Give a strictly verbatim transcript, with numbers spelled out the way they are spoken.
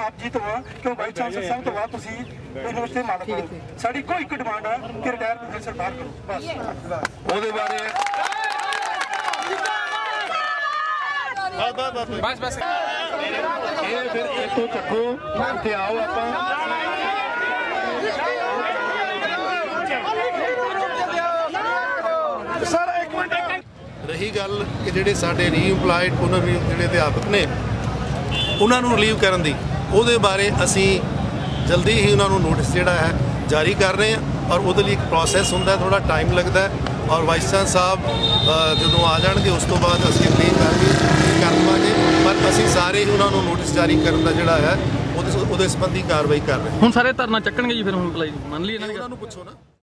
ਆਪ ਜੀ ਤੋਂ ਆ ਕਿ ਵਾਈਸ ਚਾਂਸਲਰ ਸਾਹਿਬ ਤੋਂ ਬਾਅਦ ਤੁਸੀਂ ਯੂਨੀਵਰਸਿਟੀ ਦੇ ਮਾਲਕ ਹੋ। ਸਾਡੀ ਕੋਈ ਇੱਕ ਡਿਮਾਂਡ ਆ ਕਿ ਰਿਟਾਇਰ ਪ੍ਰੋਫੈਸਰ ਬਾਹਰ ਕਰੋ ਬਸ ਉਹਦੇ ਬਾਰੇ बस बस ਇਹ ਫਿਰ ਇੱਥੋਂ ਚੱਕੋ ਇੱਥੇ ਆਓ ਆਪਾਂ ਸਰ ਇੱਕ ਮਿੰਟ ਰਹੀ ਗੱਲ ਕਿ ਜਿਹੜੇ ਸਾਡੇ ਰੀਇੰਪਲਾਇਡ ਪੁਨਰ ਨਿਯੁਕਤ ਜਿਹੜੇ ਅਧਿਆਪਕ ਨੇ ਉਹਨਾਂ ਨੂੰ ਰਿਲੀਵ ਕਰਨ ਦੀ ਉਹਦੇ ਬਾਰੇ ਅਸੀਂ ਜਲਦੀ ਹੀ ਉਹਨਾਂ ਨੂੰ ਨੋਟਿਸ ਜਿਹੜਾ ਹੈ ਜਾਰੀ ਕਰ ਰਹੇ ਹਾਂ ਔਰ ਉਹਦੇ ਲਈ ਇੱਕ ਪ੍ਰੋਸੈਸ ਹੁੰਦਾ ਥੋੜਾ ਟਾਈਮ ਲੱਗਦਾ ਹੈ ਔਰ ਵਾਈਸ ਚਾਂਸਲਰ ਸਾਹਿਬ ਜਦੋਂ ਆ ਜਾਣਗੇ ਉਸ ਤੋਂ ਬਾਅਦ ਅਸੀਂ ਅਗਲੀ ਕਾਰਵਾਈ ਕਰ ਲਵਾਂਗੇ ਪਰ ਅਸੀਂ ਸਾਰੇ ਹੀ ਉਹਨਾਂ ਨੂੰ ਨੋਟਿਸ ਜਾਰੀ ਕਰਨ ਦਾ ਜਿਹੜਾ ਹੈ ਉਹਦੇ ਉਹਦੇ ਸੰਬੰਧੀ ਕਾਰਵਾਈ ਕਰ ਰਹੇ ਹਾਂ। ਹੁਣ ਸਾਰੇ ਧਰਨਾ ਚੱਕਣਗੇ ਜੀ ਫਿਰ ਹੁਣ ਮੰਨ ਲਈ ਇਹਨਾਂ ਨੇ ਉਹਨਾਂ ਨੂੰ ਪੁੱਛੋ ਨਾ।